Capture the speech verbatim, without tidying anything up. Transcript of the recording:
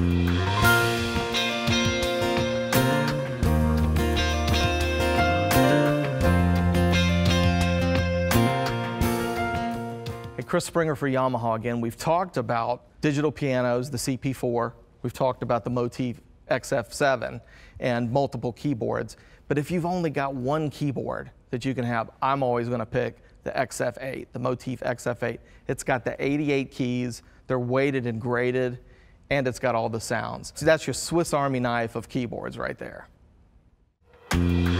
Chris Springer for Yamaha again. We've talked about digital pianos, the C P four. We've talked about the Motif X F seven and multiple keyboards. But if you've only got one keyboard that you can have, I'm always going to pick the X F eight, the Motif X F eight. It's got the eighty-eight keys. They're weighted and graded, and it's got all the sounds. So that's your Swiss Army knife of keyboards right there.